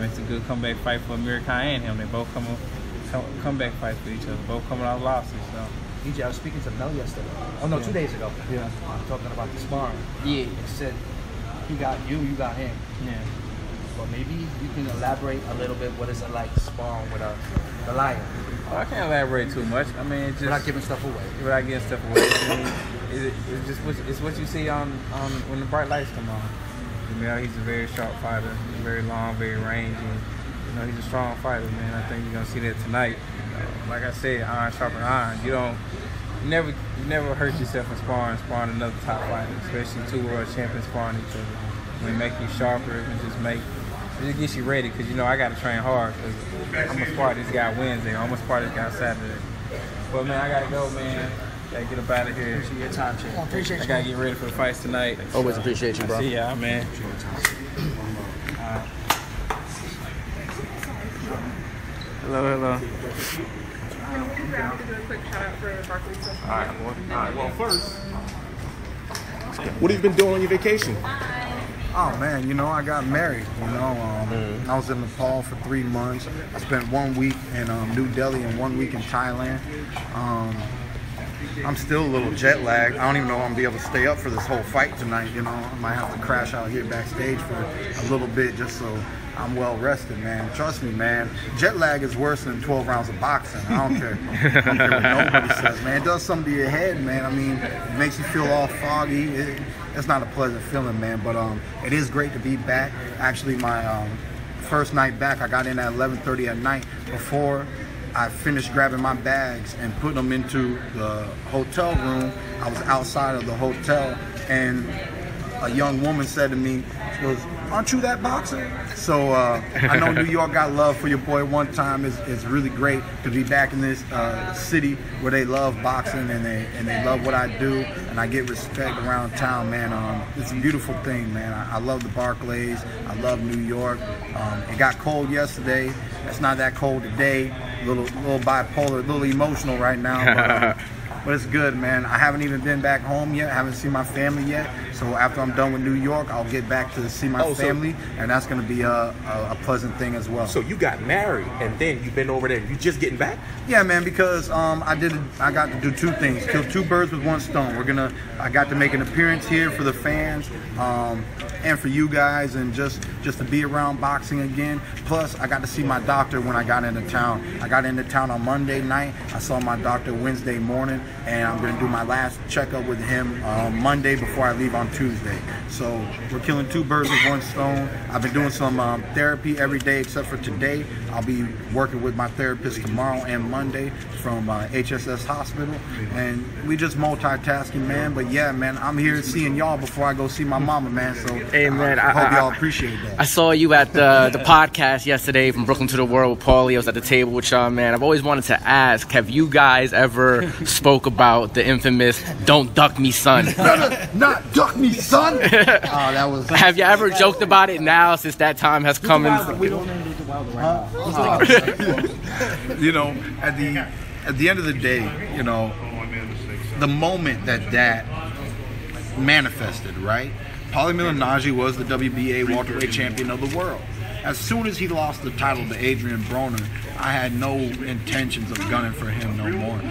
It's a good comeback fight for Amir Khan and him. They both comeback fights for each other. Both coming out losses. So. EJ, I was speaking to Mel yesterday. Oh no, 2 days ago. Yeah. Talking about the sparring. Yeah. He said he got you got him. Yeah. But maybe you can elaborate a little bit. What is it like sparring with the lion? Well, I can't elaborate too much. I mean, it's just without giving stuff away. Without giving stuff away. I mean, it's just what you see on when the bright lights come on. You know, he's a very sharp fighter. He's very long, very rangy. You know, he's a strong fighter, man. I think you're gonna see that tonight. Like I said, iron sharpen iron. You never hurt yourself in sparring another top fighter, especially two world champions sparring each other. When it make you sharper, it just gets you ready. Cause I gotta train hard. Cause I'm gonna spar this guy Wednesday. I'm gonna spar this guy Saturday. But man, I gotta go, man. Gotta get up out of here. Appreciate your time, Chief. Appreciate you. I gotta get ready for the fights tonight. Always appreciate you, bro. See y'all, man. Hello. To do a quick shout out for Barkley's social All media. right. Well, first, what have you been doing on your vacation? Oh man, I got married. I was in Nepal for 3 months. I spent 1 week in New Delhi and 1 week in Thailand. I'm still a little jet lagged. I don't even know if I'm gonna be able to stay up for this whole fight tonight. I might have to crash out here backstage for a little bit just so I'm well rested, man. Trust me, man. Jet lag is worse than 12 rounds of boxing. I don't care. I don't care what nobody says, man. It does something to your head, man. I mean, it makes you feel all foggy. It's not a pleasant feeling, man. But it is great to be back. Actually, my first night back, I got in at 11:30 at night. Before I finished grabbing my bags and putting them into the hotel room, I was outside of the hotel, and a young woman said to me, she goes, "Aren't you that boxer?" So I know New York got love for your boy one time. It's really great to be back in this city where they love boxing and they love what I do, and I get respect around town, man. It's a beautiful thing, man. I love the Barclays. I love New York. It got cold yesterday. It's not that cold today. A little bipolar, a little emotional right now. But it's good, man. I haven't even been back home yet. I haven't seen my family yet. So after I'm done with New York, I'll get back to see my family, and that's going to be a pleasant thing as well. So you got married, and then you've been over there. You just getting back? Yeah, man. Because I got to do 2 things: kill 2 birds with 1 stone. I got to make an appearance here for the fans, and for you guys, and just to be around boxing again. Plus, I got to see my doctor when I got into town. I got into town on Monday night. I saw my doctor Wednesday morning, and I'm going to do my last checkup with him Monday before I leave on Tuesday. So we're killing 2 birds with 1 stone. I've been doing some therapy every day except for today. I'll be working with my therapist tomorrow and Monday from HSS Hospital, and we just multitasking, man. But yeah, man, I'm here seeing y'all before I go see my mama, man. So hey, man, I hope y'all appreciate that. I saw you at the podcast yesterday from Brooklyn to the World with Paulie. I was at the table with y'all, man. I've always wanted to ask, have you guys ever spoke about the infamous "Don't duck me, son"? Not duck me, son. That was. Have you ever joked about it now since that time has come? We don't know the Wilder right now. At the end of the day, the moment that manifested, right? Paulie Malignaggi was the WBA welterweight champion of the world. As soon as he lost the title to Adrian Broner, I had no intentions of gunning for him no more.